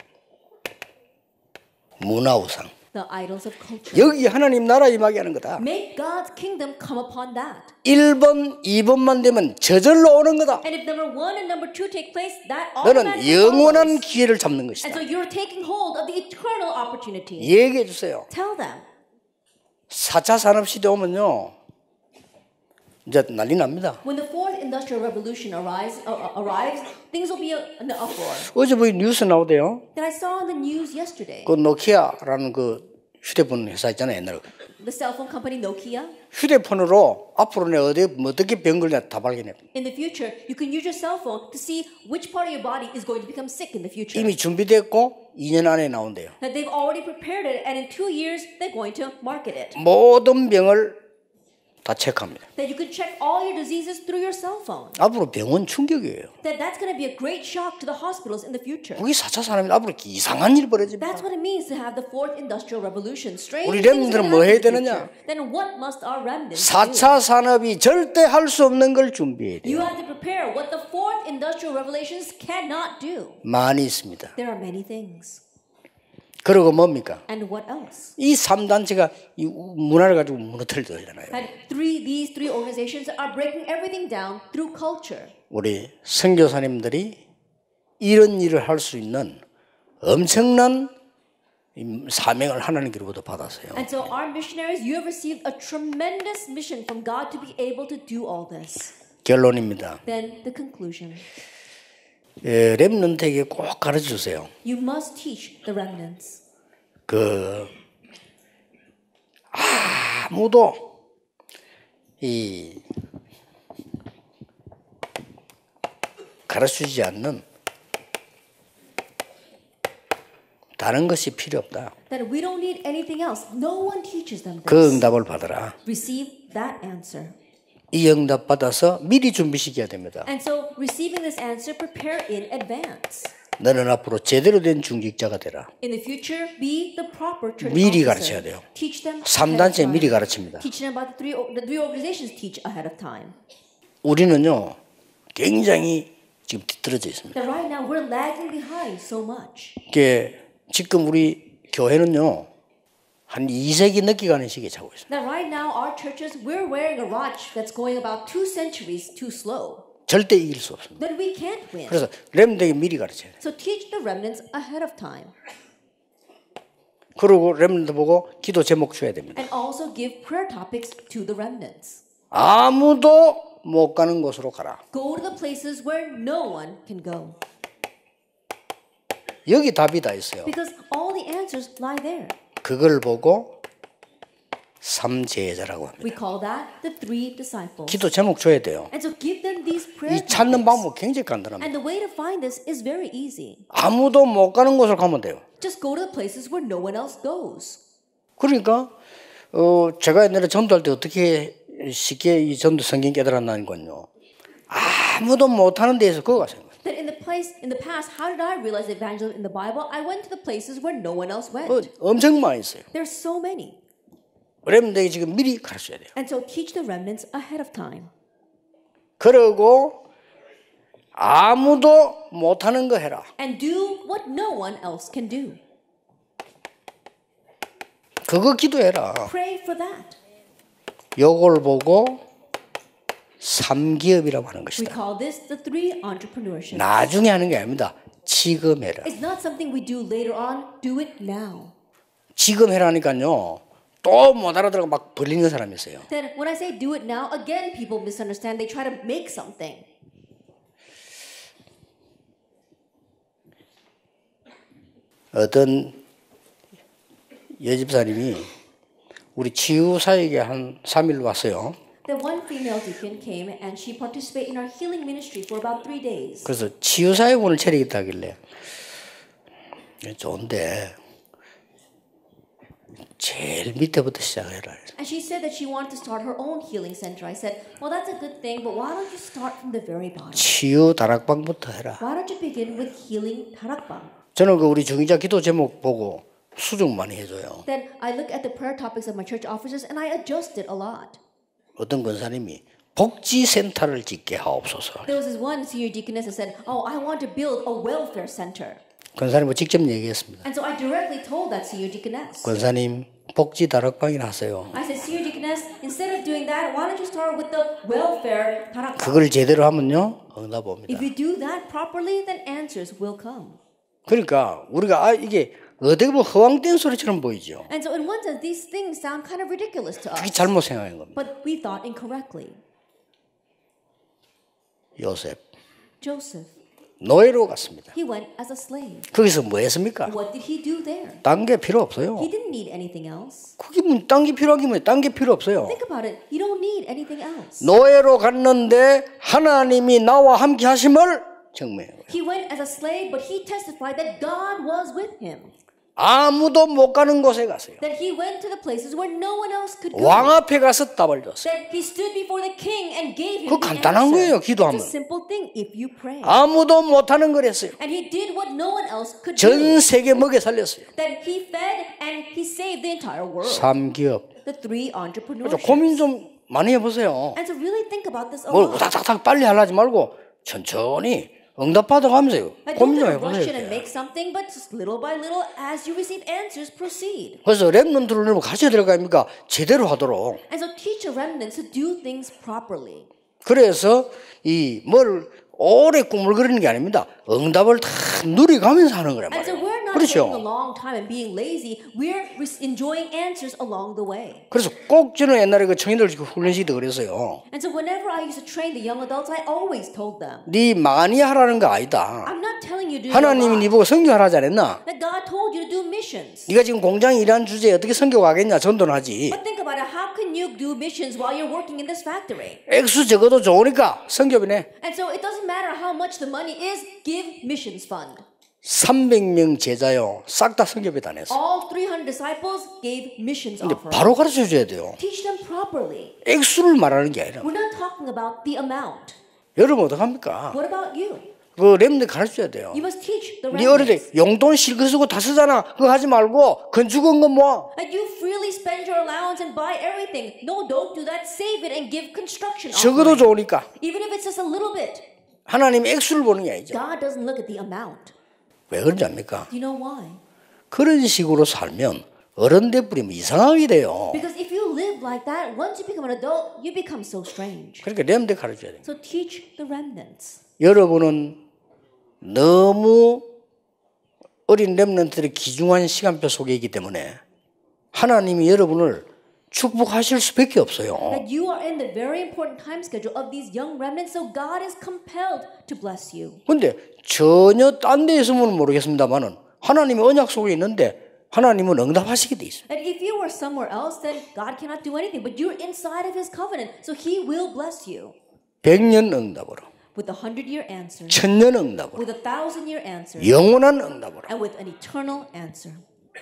문화 우상. the idols of culture. 여기 하나님 나라 임하게 하는 거다. Make God's kingdom come upon that. 일 번, 이 번만 되면 저절로 오는 거다. And if number one and number two take place, that 너는 automatically 영원한 follows. 기회를 잡는 And 것이다. so you're taking hold of the eternal opportunity. 얘기해 주세요. Tell them. 사 차 산업시대 오면요. 이제 난리 납니다. When the fourth industrial revolution arrives, uh, arrives, things will be in an uproar. 어제 보니 뉴스 나오대요. That I saw on the news yesterday. 그 노키아라는 그 휴대폰 회사 있잖아요. 옛날에. The cell phone company Nokia. 휴대폰으로 앞으로 내 어디 어떻게 병 걸냐 다 발견해. In the future, you can use your cell phone to see which part of your body is going to become sick in the future. 이미 준비됐고 이 년 안에 나온대요. That they've already prepared it, and in two years they're going to market it. 모든 병을 다 체크합니다. That you can check all your diseases through your cell phone. 앞으로 병원 충격이에요. That that's going to be a great shock to the hospitals in the future. 그게 사 차 산업이 앞으로 이상한 일 벌어집니다. That's what it means to have the fourth industrial revolution. Strange 우리 things 렘들은 are 뭐 해야 gonna happen in the 되느냐? future. Then what must our remnants 사 do? 차 산업이 절대 할 수 없는 걸 준비해야 You 돼요. have to prepare what the fourth industrial revelations cannot do. 많이 있습니다. There are many things. 그리고 뭡니까? And what else? 이 삼 단체가 이 문화를 가지고 무너뜨리잖아요. And three, these three organizations are breaking everything down through culture. 우리 선교사님들이 이런 일을 할 수 있는 엄청난 사명을 하나님께로부터 받았어요. And so our missionaries, you have received a tremendous mission from God to be able to do all this. 결론입니다. Then the conclusion. 예, 렘넌트에게 꼭 가르쳐 주세요. You must teach the remnants. 그 아무도 이 가르쳐주지 않는 다른 것이 필요 없다. That we don't need anything else. No one teaches them 그 this. 응답을 받아라. Receive that answer. 이 응답 받아서 미리 준비시켜야 됩니다. And so receiving this answer, prepare in advance. 너는 앞으로 제대로 된 중직자가 되라. In the future, be the proper church 미리 officer. 가르쳐야 돼요. Teach them 삼 ahead of 단체 time. 미리 가르칩니다. Teach them about the three, the three organizations teach ahead of time. 우리는요 굉장히 지금 뒤떨어져 있습니다. That right now we're lagging behind so much. 이게 지금 우리 교회는요 한 이 세기 늦게 가는 시기에 차고 있습니다. That right now our churches, we're wearing a watch that's going about two centuries too slow. 절대 이길 수 없습니다. Then we can't win. 그래서 렘넌트에게 미리 가르쳐야 돼요. So teach the remnants ahead of time. 그리고 렘넌트 보고 기도 제목 줘야 됩니다. And also give prayer topics to the remnants. 아무도 못 가는 곳으로 가라. Go to the places where no one can go. 여기 답이 다 있어요. Because all the answers lie there. 그걸 보고 삼제자라고 합니다. We call that the three disciples. 기도 제목 줘야 돼요. And so give them these prayer 이 찾는 topics. 방법 굉장히 간단합니다. And the way to find this is very easy. 아무도 못 가는 곳으로 가면 돼요. Just go to the places where no one else goes. 그러니까 어, 제가 옛날에 전도할 때 어떻게 쉽게 이 전도 성경 깨달았나는 건요. 아무도 못하는 데에서 그거 가세요. That in the place in the past, how did I realize evangelism in the Bible? I went to the places where no one else went. 어, 엄청 많이 있어요. There's so many. 렘넌트에게 지금 미리 가르쳐야 돼요. And so teach the remnants ahead of time. 그리고 아무도 못하는 거 해라. And do what no one else can do. 그거 기도해라. Pray for that. 요걸 보고 삼기업이라고 하는 We 것이다. call this the three entrepreneurship. 나중에 하는 게 아닙니다. 지금 해라. It's not something we do later on. Do it now. 지금 해라니까요. 또 못 알아들어가 막 벌리는 사람이 있어요. Then when I say do it now, again people misunderstand. They try to make something. 어떤 여집사님이 우리 치유사역에 한 삼 일 왔어요. Then one female deacon came and she participated in our healing ministry for about three days. 그래서 치유사역원을 차리겠다 하길래 좋은데 제일 밑에부터 시작해라. And she said that she wanted to start her own healing center. I said, well, that's a good thing, but why don't you start from the very bottom? 치유 다락방부터 해라. Why don't you begin with healing 다락방? 저는 그 우리 중위자 기도 제목 보고 수정 많이 해줘요. Then I look at the prayer topics of my church officers and I adjust it a lot. 어떤 권사님이 복지센터를 짓게 하옵소서. There was this one senior deaconess that said, oh, I want to build a welfare center. 권사님은 직접 얘기했습니다. And so I directly told that senior deaconess. 권사님 복지 다락방이나 하세요. I said, senior deaconess, instead of doing that, why don't you start with the welfare 다락방? 그걸 제대로 하면요 응답 옵니다. If you do that properly, then answers will come. 그러니까 우리가 아 이게 어떻게 보면 허황된 소리처럼 보이죠. And so in one sense, these things sound kind of ridiculous to 그게 us. 잘못 생각한 겁니다. But we thought incorrectly. 요셉 Joseph, 노예로 갔습니다. he went as a slave. 거기서 뭐 했습니까? What did he do there? 딴 게 필요 없어요. He didn't need anything else. 그게 뭐 딴 게 필요하긴 뭐딴 게 필요 없어요. Think about it. You don't need anything else. 노예로 갔는데 하나님이 나와 함께 하심을 증명해요. He went as a slave, but he testified that God was with him. 아무도 못 가는 곳에 갔어요. That he went to the places where no one else could go. 왕 앞에 가서 답을 줬어요. That he stood before the king and gave him 그거 the 간단한 answer. 거예요, 기도하면. It's a simple thing if you pray. 아무도 못하는 걸 했어요. And he did what no one else could 전 do. 세계 먹여 살렸어요. That he fed and he saved the entire world. 삼기업. The three entrepreneurs. 고민 좀 많이 해보세요. And to really think about this a 뭘 lot. 우닥닥닥 빨리 하려지 말고 천천히 응답받아가면서요. I don't 고민 좀 have to rush in and 해보세요. make something, but just little by little, as you receive answers, proceed. 그래서 렘넌트를 가르쳐야 될 거 아닙니까? 제대로 하도록. And so teach the remnants to do things properly. 그래서 이 뭘 오래 꿈을 그리는 게 아닙니다. 응답을 다 누리가면서 하는 거란 And so 말이에요. we're not taking a 그렇죠? long time and being lazy. We're re- enjoying answers along the way. 그래서 꼭 저는 옛날에 그 청년들 훈련시 때 그랬어요. And so whenever I used to train the young adults, I always told them, 네 많이 하라는 거 아니다. I'm not telling you to do 하나님이 a 네 lot. 보고 선교하라지 않았나? That God told you to do missions. 네가 지금 공장에 일하는 주제에 어떻게 선교 가겠냐? 전도는 하지. But think about it. How can you do missions while you're working in this factory? 액수 적어도 좋으니까 선교비네. And so it doesn't matter how much the money is, give missions fund. 삼백 명 제자요. 싹 다 성경에 다 냈어. All three hundred disciples gave missions 근데 offering. 바로 가르쳐 줘야 돼요. Teach them properly. 액수를 말하는 게 아니라. We're not talking about the amount. 여러분 어떡합니까? What about you? 그 렘들 가르쳐 줘야 돼요. You must teach the 네 어릴 때 remnants. 용돈 실컷 쓰고 다 쓰잖아. 그거 하지 말고 건축은 거 뭐? Like you freely spend your allowance and buy everything. No, don't do that. Save it and give construction 적어도 offering. 좋으니까. Even if it's just a little bit. 하나님이 액수를 보는 게 아니죠. God doesn't look at the amount. 왜 그런지 압니까? Do you know why? 그런 식으로 살면 어른 돼버리면 이상하게 돼요. Because if you live like that, once you become an adult, you become so strange. 그러니까 렘들 가르쳐야 돼요. So teach the remnants. 여러분은 너무 어린 렘넌트들의 귀중한 시간표 속에 있기 때문에 하나님이 여러분을 축복하실 수밖에 없어요. That you are in the very important time schedule of these young remnants, so God is compelled to bless you. 근데 전혀 딴 데 있으면 모르겠습니다만은 하나님이 언약 속에 있는데 하나님은 응답하시게 돼 있어요. And if you were somewhere else, then God cannot do anything. But you're inside of His covenant, so He will bless you 백년 응답으로, with a hundred-year answer, 천년 응답으로, with a thousand-year answer, 영원한 응답으로. and with an eternal answer.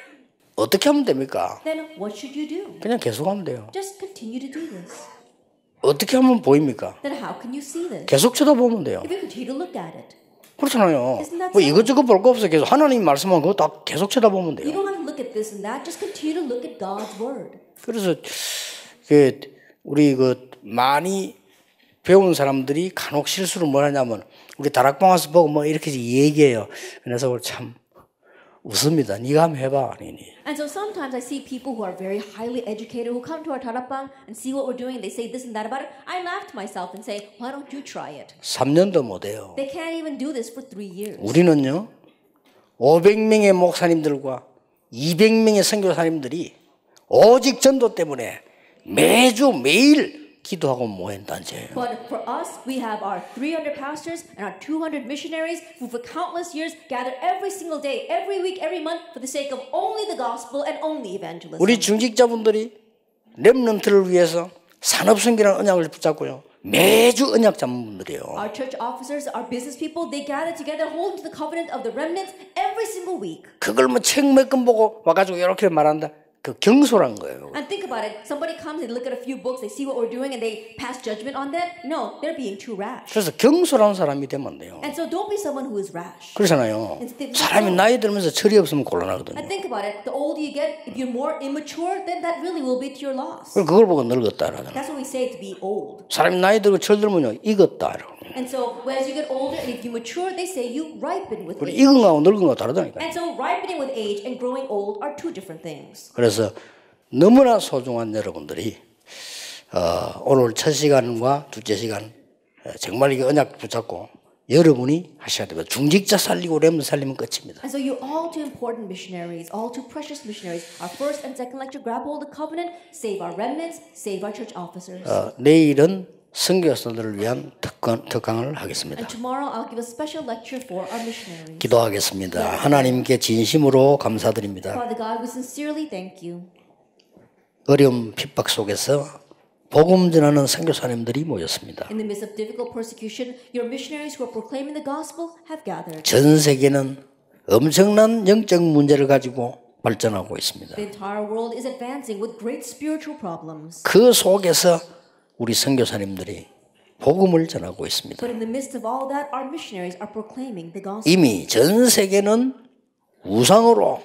어떻게 하면 됩니까? Then what should you do? 그냥 계속하면 돼요. Just continue to do this. 어떻게 하면 보입니까? Then how can you see this? 계속 쳐다보면 돼요. If you continue to look at it. 그렇잖아요. Isn't that 뭐 so? 이것저것 볼 거 없어. 계속 하나님 말씀한 그거 다 계속 쳐다보면 You 돼요. don't have to look at this and that. Just continue to look at God's word. 그래서 그 우리 그 많이 배운 사람들이 간혹 실수를 뭘 하냐면 우리 다락방 와서 보고 뭐 이렇게 얘기해요. 그래서 참 웃습니다. 네가 한번 해봐. 아니니. And so sometimes I see people who are very highly educated who come to our tarapang and see what we're doing and they say this and that about it. I laugh to myself and say, why don't you try it? 삼 년도 못 해요. They can't even do this for three years. 우리는요. 오백 명의 목사님들과 이백 명의 선교사님들이 오직 전도 때문에 매주 매일 기도하고 모인 단체예요. But for us, we have our three hundred pastors and our two hundred missionaries who for countless years gather every single day, every week, every month for the sake of only the gospel and only evangelism. 우리 중직자분들이 렘넌트를 위해서 산업선교라는 언약을 붙잡고요. 매주 언약 잡는 분들이에요. Our church officers, our business people, they gather together, holding to the covenant of the remnants every single week. 그걸 뭐 책 몇 권 보고 와가지고 이렇게 말한다. 그 경솔한 거예요. And think about it. Somebody comes and look at a few books, they see what we're doing, and they pass judgment on that. No, they're being too rash. 그래서 경솔한 사람이 되면 안 돼요. And so don't be someone who is rash. 그렇잖아요. 사람이 나이 들면서 철이 없으면 곤란하거든요. And think about it. The older you get, if you're more immature, then that really will be to your loss. 그걸 보고 늙었다 그러잖아요. That's what we say to be old. 사람이 나이 들고 철 들면요 익었다 이러고. And so as you get older and if you mature, they say you ripen with 우리 age. 익은 거하고 늙은 거 다르다니까. And so ripening with age and growing old are two different things. 그래서 너무나 소중한 여러분들이 어, 오늘 첫 시간과 둘째 시간 정말 이게 언약 붙잡고 여러분이 하셔야 됩니다. 중직자 살리고 렘 살리면 끝입니다. And so you all too important missionaries, all too precious missionaries. Our first and second lecture, grab hold of the covenant, save our remnants, save our church officers. 어, 내일은 선교사들을 위한 특강, 특강을 하겠습니다. And tomorrow I'll give a special lecture for our missionaries. 기도하겠습니다. 하나님께 진심으로 감사드립니다. Father God, we sincerely thank you. 어려움 핍박 속에서 복음 전하는 선교사님들이 모였습니다. In the midst of difficult persecution, your missionaries who are proclaiming the gospel have gathered. 전 세계는 엄청난 영적 문제를 가지고 발전하고 있습니다. The entire world is advancing with great spiritual problems. 그 속에서 우리 선교사님들이 복음을 전하고 있습니다. But in the midst of all that, our missionaries are proclaiming the gospel. 이미 전 세계는 우상으로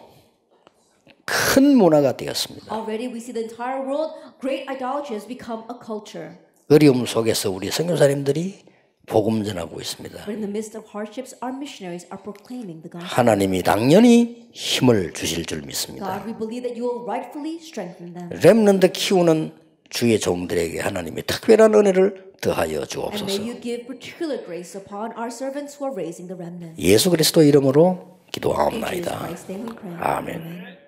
큰 문화가 되었습니다. Already we see the entire world, great idolatry has become a culture. 어려움 속에서 우리 선교사님들이 복음 전하고 있습니다. But in the midst of hardships, our missionaries are proclaiming the gospel. 하나님이 당연히 힘을 주실 줄 믿습니다. God, we believe that you will rightfully strengthen them. 렘넌트 키우는 주의 종들에게 하나님이 특별한 은혜를 더하여 And may 주옵소서. you give particular grace upon our servants who are raising the remnant. 예수 그리스도 이름으로 In Jesus 기도하옵나이다. Christ's name we pray. 아멘. Amen.